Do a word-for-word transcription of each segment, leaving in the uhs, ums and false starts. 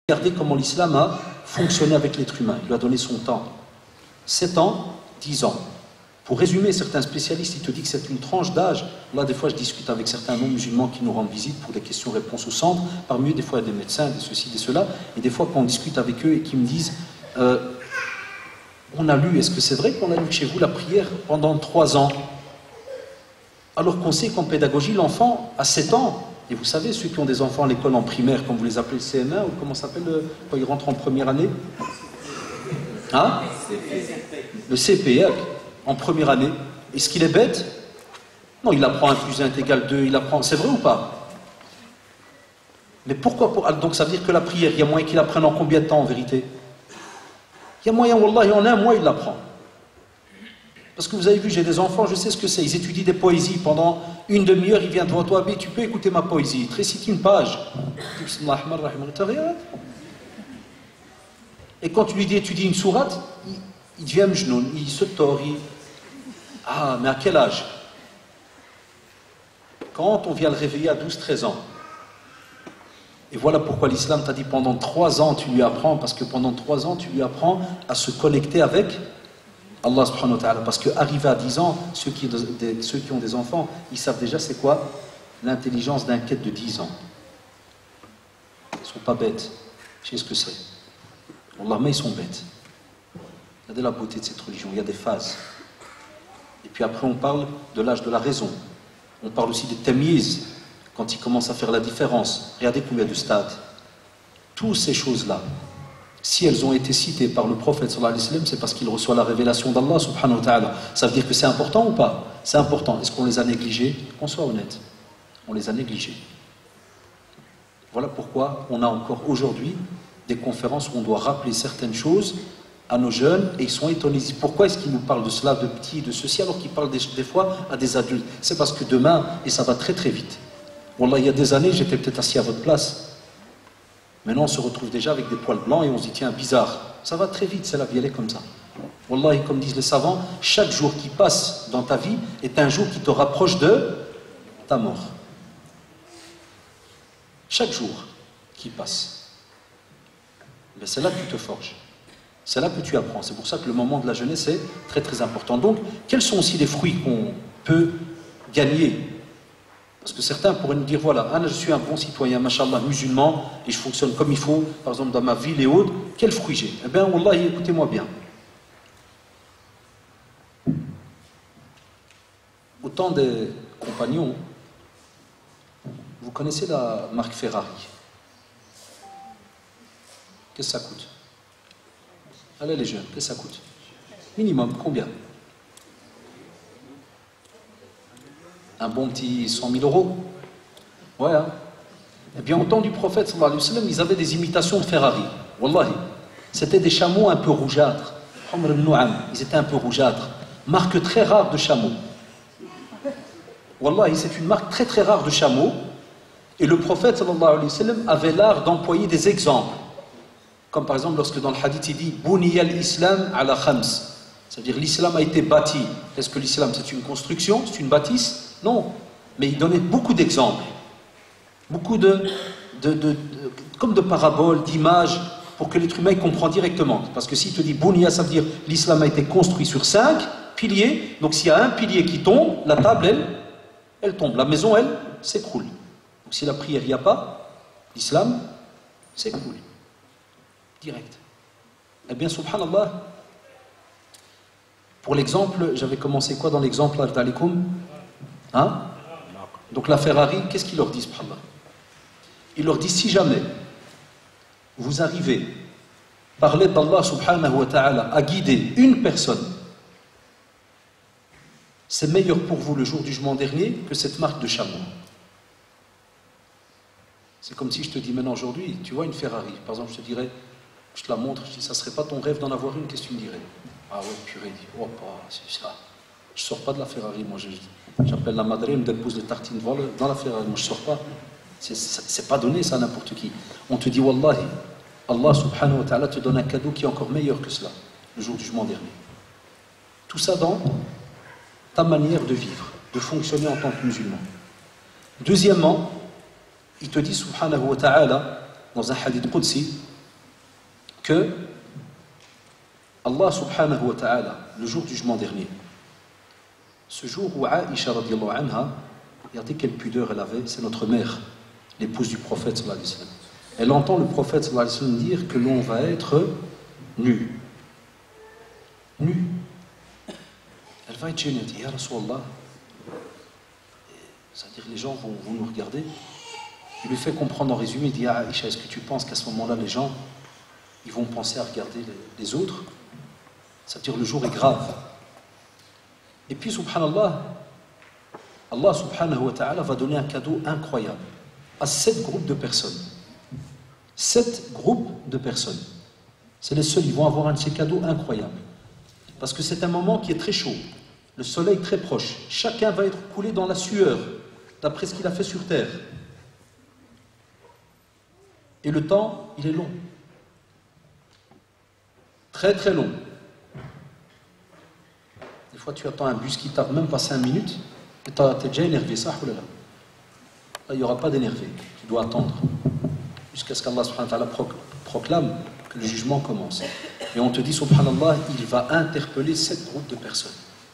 Regardez comment l'islam a fonctionné avec l'être humain. Il lui a donné son temps. sept ans, dix ans. Pour résumer, certains spécialistes, ils te disent que c'est une tranche d'âge. Là, des fois, je discute avec certains non-musulmans qui nous rendent visite pour des questions-réponses au centre. Parmi eux, des fois, il y a des médecins, des ceci, des cela. Et des fois, quand on discute avec eux et qu'ils me disent euh, on a lu, est-ce que c'est vrai qu'on a lu chez vous la prière pendant trois ans? Alors qu'on sait qu'en pédagogie, l'enfant a sept ans. Et vous savez, ceux qui ont des enfants à l'école en primaire, comme vous les appelez le C M un, ou comment ça s'appelle quand ils rentrent en première année? Hein? Le C P, en première année. Est-ce qu'il est bête? Non, il apprend un plus un égale deux, il apprend. C'est vrai ou pas? Mais pourquoi pour... Donc ça veut dire que la prière, il y a moyen qu'il apprenne en combien de temps en vérité? Il y a moyen, wallah, en un mois, il l'apprend. Parce que vous avez vu, j'ai des enfants, je sais ce que c'est. Ils étudient des poésies pendant une demi-heure, ils viennent devant toi, mais tu peux écouter ma poésie. Il te récite une page. Et quand tu lui dis étudie une sourate, il, il devient mjnoun, il se tord. Il... Ah, mais à quel âge? Quand on vient le réveiller à douze treize ans. Et voilà pourquoi l'islam t'a dit pendant trois ans tu lui apprends, parce que pendant trois ans tu lui apprends à se connecter avec Allah subhanahu wa ta'ala, parce qu'arrivé à dix ans, ceux qui, des, ceux qui ont des enfants, ils savent déjà c'est quoi l'intelligence d'un quête de dix ans. Ils ne sont pas bêtes. Je sais ce que c'est. Allah, mais ils sont bêtes. Regardez la beauté de cette religion, il y a des phases. Et puis après on parle de l'âge de la raison. On parle aussi de tamyiz, quand ils commencent à faire la différence. Regardez combien de stades. Toutes ces choses-là, si elles ont été citées par le prophète sallallahu alayhi wa sallam, c'est parce qu'il reçoit la révélation d'Allah subhanahu wa ta'ala. Ça veut dire que c'est important ou pas? C'est important. Est-ce qu'on les a négligés? Qu'on soit honnête. On les a négligés. Voilà pourquoi on a encore aujourd'hui des conférences où on doit rappeler certaines choses à nos jeunes et ils sont étonnés. Pourquoi est-ce qu'ils nous parlent de cela, de petits, de ceci, alors qu'ils parlent des, des fois à des adultes? C'est parce que demain, et ça va très très vite. Wallah, il y a des années, j'étais peut-être assis à votre place. Maintenant, on se retrouve déjà avec des poils blancs et on se dit, tiens, bizarre. Ça va très vite, c'est la vie, elle est comme ça. Wallah, comme disent les savants, chaque jour qui passe dans ta vie est un jour qui te rapproche de ta mort. Chaque jour qui passe. Mais c'est là que tu te forges. C'est là que tu apprends. C'est pour ça que le moment de la jeunesse est très très important. Donc, quels sont aussi les fruits qu'on peut gagner? Parce que certains pourraient nous dire, voilà, ah, je suis un bon citoyen, mashallah, musulman, et je fonctionne comme il faut, par exemple dans ma ville et autres, quel fruit j'ai? Eh bien, wallah, écoutez-moi bien. Au temps des compagnons, vous connaissez la marque Ferrari? Qu'est-ce que ça coûte? Allez les jeunes, qu'est-ce que ça coûte? Minimum, combien? Un bon petit cent mille euros. Ouais, hein. Eh bien, au temps du prophète, sallallahu alayhi wa sallam, ils avaient des imitations de Ferrari. Wallahi. C'était des chameaux un peu rougeâtres. Ils étaient un peu rougeâtres. Marque très rare de chameaux. Wallahi, c'est une marque très très rare de chameaux. Et le prophète, sallallahu alayhi wa sallam, avait l'art d'employer des exemples. Comme par exemple, lorsque dans le hadith, il dit Buniya al-Islam ala khams. C'est-à-dire, l'islam a été bâti. Est-ce que l'islam, c'est une construction? C'est une bâtisse? Non, mais il donnait beaucoup d'exemples, beaucoup de, de, de, de, comme de paraboles, d'images, pour que l'être humain comprenne directement. Parce que s'il te dit Bounia, ça veut dire l'islam a été construit sur cinq piliers, donc s'il y a un pilier qui tombe, la table, elle, elle tombe, la maison, elle, s'écroule. Donc si la prière, il n'y a pas, l'islam s'écroule. Direct. Eh bien, subhanallah, pour l'exemple, j'avais commencé quoi dans l'exemple, Ardalikum? Hein? Donc la Ferrari, qu'est-ce qu'il leur dit, subhanallah? Il leur dit, si jamais vous arrivez par l'aide d'Allah subhanahu wa ta'ala à guider une personne, c'est meilleur pour vous le jour du jugement dernier que cette marque de chameau. C'est comme si je te dis maintenant aujourd'hui, tu vois une Ferrari, par exemple je te dirais, je te la montre, je dis, ça serait pas ton rêve d'en avoir une, qu'est-ce que tu me dirais? Ah ouais, purée, oh, c'est ça. Je sors pas de la Ferrari, moi j'appelle la madrine, me dépose les tartines dans la Ferrari, moi je sors pas. C'est pas donné ça à n'importe qui. On te dit, wallahi, Allah subhanahu wa ta'ala te donne un cadeau qui est encore meilleur que cela, le jour du jugement dernier. Tout ça dans ta manière de vivre, de fonctionner en tant que musulman. Deuxièmement, il te dit subhanahu wa ta'ala, dans un hadith qudsi, que Allah subhanahu wa ta'ala, le jour du jugement dernier, ce jour où Aïcha radiallahu anha, regardez quelle pudeur elle avait, c'est notre mère, l'épouse du prophète sallallahu alayhi wa sallam. Elle entend le prophète sallallahu alayhi wa sallam dire que l'on va être nu. Nu. Elle va être gênée, elle dit, Ya Rasulallah, c'est-à-dire les gens vont, vont nous regarder. Il lui fait comprendre en résumé, il dit, ah, Aïcha, est-ce que tu penses qu'à ce moment-là, les gens, ils vont penser à regarder les, les autres? C'est-à-dire le jour est grave. Et puis, subhanallah, Allah subhanahu wa ta'ala va donner un cadeau incroyable à sept groupes de personnes. Sept groupes de personnes. C'est les seuls, ils vont avoir un de ces cadeaux incroyables. Parce que c'est un moment qui est très chaud. Le soleil très proche. Chacun va être coulé dans la sueur, d'après ce qu'il a fait sur terre. Et le temps, il est long. Très très long. Des fois, tu attends un bus qui tarde même pas cinq minutes, et tu es déjà énervé, ça, là, là, il n'y aura pas d'énervé. Tu dois attendre. Jusqu'à ce qu'Allah subhanahu wa ta'ala proclame que le jugement commence. Et on te dit, subhanallah, il va interpeller sept groupes de personnes.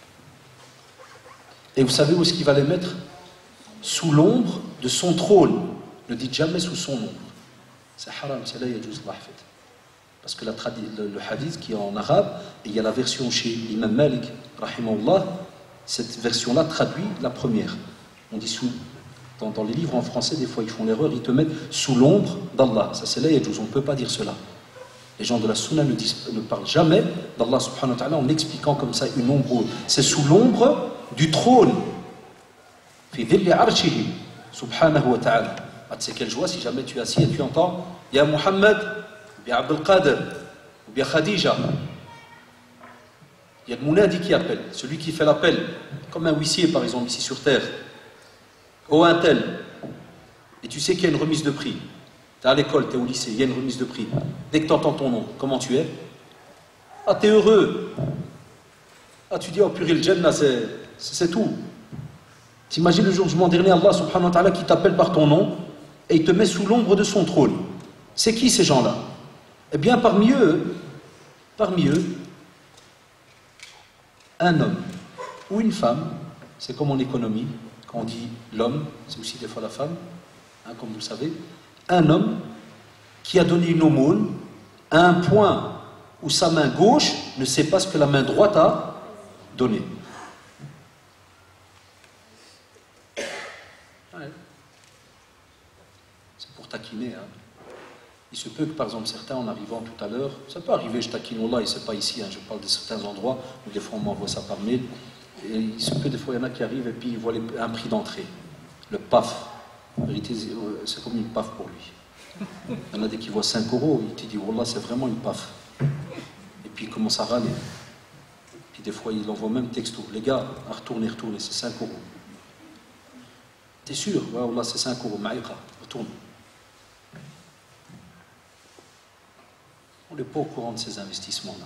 Et vous savez où est-ce qu'il va les mettre? Sous l'ombre de son trône. Ne dites jamais sous son ombre. C'est haram, c'est là, il y a juste la fait. Parce que la le, le hadith qui est en arabe, et il y a la version chez l'imam Malik, rahimahullah, cette version-là traduit la première. On dit sous, dans, dans les livres en français, des fois ils font l'erreur, ils te mettent sous l'ombre d'Allah. Ça c'est là, il y a juste, on ne peut pas dire cela. Les gens de la sunna ne, disent, ne parlent jamais d'Allah subhanahu wa ta'ala en expliquant comme ça une ombre. C'est sous l'ombre du trône. Fi dhilli arshihi subhanahu wa ta'ala. Ah, tu sais quelle joie si jamais tu es assis et tu entends Ya Muhammad, ou bien Abdul Qadir, ou bien Khadija. Il y a le mounadi qui appelle, celui qui fait l'appel, comme un huissier par exemple ici sur terre. Oh un tel. Et tu sais qu'il y a une remise de prix. Tu es à l'école, tu es au lycée, il y a une remise de prix. Dès que tu entends ton nom, comment tu es? Ah, tu es heureux. Ah, tu dis, oh purée, le Jannah, c'est tout. T'imagines le jour du jugement dernier, Allah subhanahu wa ta'ala qui t'appelle par ton nom et il te met sous l'ombre de son trône. C'est qui ces gens-là? Eh bien, parmi eux, parmi eux, un homme ou une femme, c'est comme en économie, quand on dit l'homme, c'est aussi des fois la femme, hein, comme vous le savez, un homme qui a donné une aumône à un point où sa main gauche ne sait pas ce que la main droite a donné. Ouais. C'est pour taquiner. Hein. Il se peut que, par exemple, certains, en arrivant tout à l'heure, ça peut arriver, je taquine Allah, et c'est pas ici, hein, je parle de certains endroits où des fois on m'envoie ça par mail, et il se peut des fois, il y en a qui arrivent et puis ils voient les, un prix d'entrée, le P A F. En vérité, c'est comme une P A F pour lui. Il y en a des qui voient cinq euros, il te dit, Wallah, c'est vraiment une P A F. Et puis il commence à râler. Puis des fois, il envoie même texto. Les gars, à retourner, retourner, c'est cinq euros. T'es sûr? Ouais, Wallah, c'est cinq euros. Maïqa, retourne. On n'est pas au courant de ces investissements-là.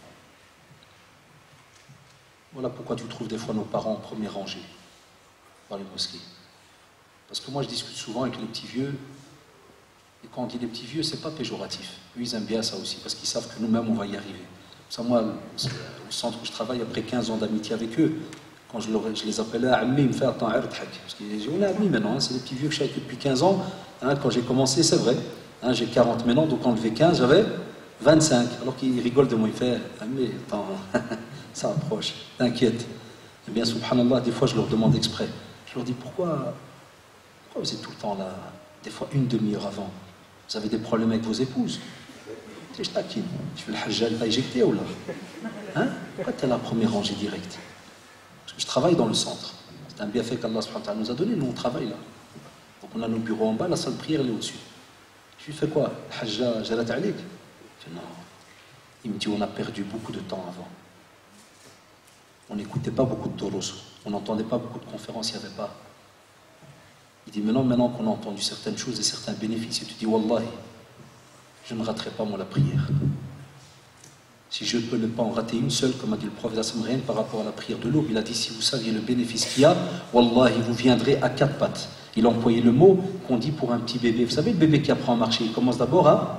Voilà pourquoi tu trouves des fois nos parents en première rangée dans les mosquées. Parce que moi, je discute souvent avec les petits vieux, et quand on dit les petits vieux, c'est pas péjoratif. Eux, ils aiment bien ça aussi, parce qu'ils savent que nous-mêmes, on va y arriver. Ça, moi, au centre où je travaille, après quinze ans d'amitié avec eux, quand je, leur, je les appelais à Ammi, ils me font attends, parce qu'ils disent, on est Ammi maintenant, hein, c'est les petits vieux que je suis avec eux depuis quinze ans. Hein, quand j'ai commencé, c'est vrai, hein, j'ai quarante maintenant, donc quand je vais quinze, j'avais vingt-cinq. Alors qu'ils rigolent de moi, ils font Ammi, attends, ça approche, t'inquiète. Eh bien, subhanallah, des fois, je leur demande exprès. Je leur dis, pourquoi vous êtes tout le temps là, des fois une demi-heure avant? Vous avez des problèmes avec vos épouses? Je taquine. Tu fais le hajjal, t'as éjecté ou là? Hein? Pourquoi t'es à la première rangée directe? Parce que je travaille dans le centre. C'est un bienfait qu'Allah subhanahu wa ta'ala nous a donné, nous on travaille là. Donc on a nos bureaux en bas, la salle de prière elle est au-dessus. Je lui fais quoi? Le hajjal, jalat alik? Je dis non. Il me dit on a perdu beaucoup de temps avant. On n'écoutait pas beaucoup de doros, on n'entendait pas beaucoup de conférences, il n'y avait pas. Il dit maintenant, maintenant qu'on a entendu certaines choses et certains bénéfices, et tu dis Wallahi, je ne raterai pas moi la prière. Si je ne peux ne pas en rater une seule, comme a dit le prophète rien par rapport à la prière de l'aube, il a dit si vous saviez le bénéfice qu'il y a, Wallahi, vous viendrez à quatre pattes. Il a employé le mot qu'on dit pour un petit bébé. Vous savez, le bébé qui apprend à marcher, il commence d'abord à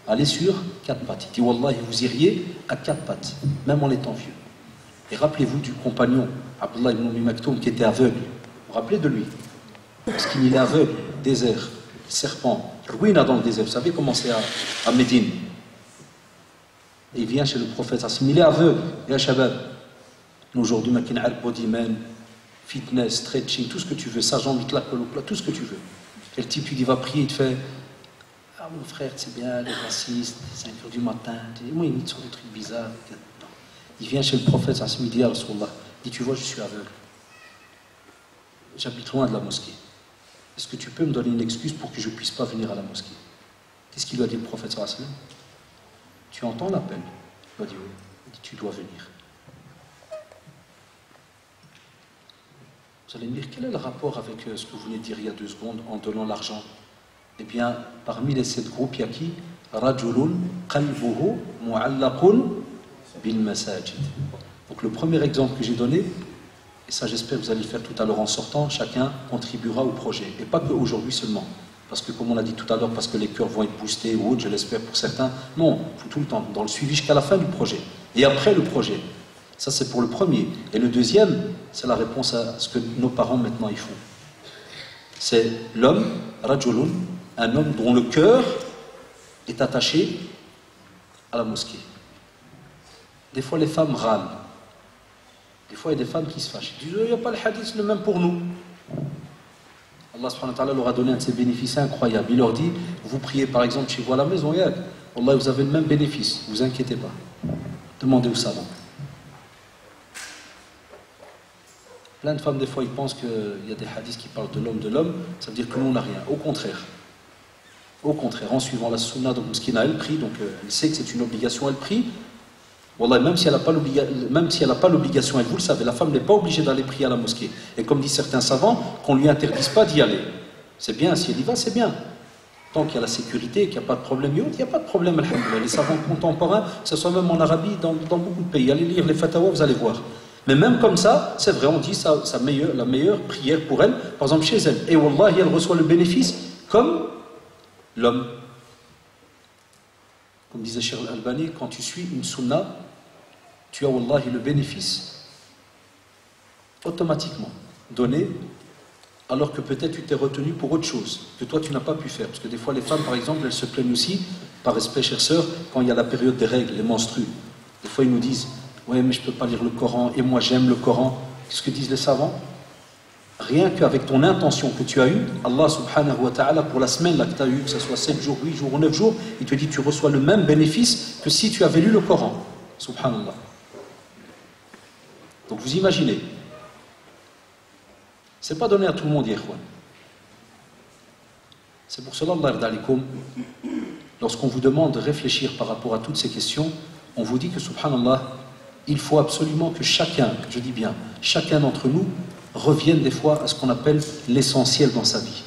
Allez sur quatre pattes. Il dit Wallah, vous iriez à quatre pattes, même en étant vieux. Et rappelez-vous du compagnon, Abdullah ibn Umm Maktoum, qui était aveugle. Vous vous rappelez de lui? Parce qu'il est aveugle, désert, serpent, ruina dans le désert. Vous savez comment c'est à, à Médine. Et il vient chez le prophète, il est aveugle, il y a Shabab. Aujourd'hui, il y a bodyman, fitness, stretching, tout ce que tu veux, sergent mitla, tout ce que tu veux. Et le type, il va prier, il te fait ah mon frère, c'est bien, les racistes, cinq heures du matin, moi il me dit sur des trucs bizarres. Il vient chez le prophète, il dit, Rasulallah, il dit, tu vois, je suis aveugle. J'habite loin de la mosquée. Est-ce que tu peux me donner une excuse pour que je ne puisse pas venir à la mosquée? Qu'est-ce qu'il lui a dit le prophète sallallahu alayhi wa sallam? Tu entends l'appel? Il lui a dit oui. Il dit, tu dois venir. Vous allez me dire, quel est le rapport avec ce que vous venez de dire il y a deux secondes en donnant l'argent? Eh bien, parmi les sept groupes, il y a qui? Rajulun qalbuhu mu'allaqun bil masajid. Donc le premier exemple que j'ai donné, et ça j'espère que vous allez le faire tout à l'heure en sortant, chacun contribuera au projet. Et pas qu'aujourd'hui seulement. Parce que comme on l'a dit tout à l'heure, parce que les cœurs vont être boostés ou autres, je l'espère pour certains. Non, il faut tout le temps, dans le suivi jusqu'à la fin du projet. Et après le projet. Ça c'est pour le premier. Et le deuxième, c'est la réponse à ce que nos parents maintenant ils font. C'est l'homme, rajulun, un homme dont le cœur est attaché à la mosquée. Des fois les femmes râlent. Des fois il y a des femmes qui se fâchent. Ils disent, il n'y a pas le hadith le même pour nous. Allah subhanahu wa ta'ala leur a donné un de ses bénéfices incroyables. Il leur dit, vous priez par exemple chez vous à la maison, Allah, vous avez le même bénéfice, ne vous inquiétez pas. Demandez au savant. Plein de femmes, des fois, ils pensent qu'il y a des hadiths qui parlent de l'homme de l'homme, ça veut dire que nous, on n'a rien. Au contraire. Au contraire, en suivant la sunna, donc Mskina, elle prie, donc euh, elle sait que c'est une obligation, elle prie. Wallah, même si elle n'a pas l'obligation, elle, vous le savez, la femme n'est pas obligée d'aller prier à la mosquée. Et comme disent certains savants, qu'on ne lui interdise pas d'y aller. C'est bien, si elle y va, c'est bien. Tant qu'il y a la sécurité, qu'il n'y a pas de problème, il n'y a pas de problème, alhamdoulilah. Les savants contemporains, que ce soit même en Arabie, dans, dans beaucoup de pays, allez lire les fatawas, vous allez voir. Mais même comme ça, c'est vrai, on dit ça, ça meilleure, la meilleure prière pour elle, par exemple chez elle. Et Wallah, elle reçoit le bénéfice comme l'homme. Comme disait Cheikh Al-Albani, quand tu suis une sunna, tu as Wallahi le bénéfice automatiquement donné, alors que peut-être tu t'es retenu pour autre chose, que toi tu n'as pas pu faire. Parce que des fois les femmes, par exemple, elles se plaignent aussi, par respect, chère sœur, quand il y a la période des règles, les menstrues. Des fois ils nous disent, ouais mais je ne peux pas lire le Coran, et moi j'aime le Coran. Qu'est-ce que disent les savants? Rien qu'avec ton intention que tu as eue, Allah subhanahu wa ta'ala, pour la semaine là, que tu as eue, que ce soit sept jours, huit jours ou neuf jours, il te dit tu reçois le même bénéfice que si tu avais lu le Coran. Subhanallah. Donc vous imaginez, c'est pas donné à tout le monde, Yahwan. C'est pour cela, Allah d'alikum, lorsqu'on vous demande de réfléchir par rapport à toutes ces questions, on vous dit que, subhanallah, il faut absolument que chacun, je dis bien, chacun d'entre nous, revienne des fois à ce qu'on appelle l'essentiel dans sa vie.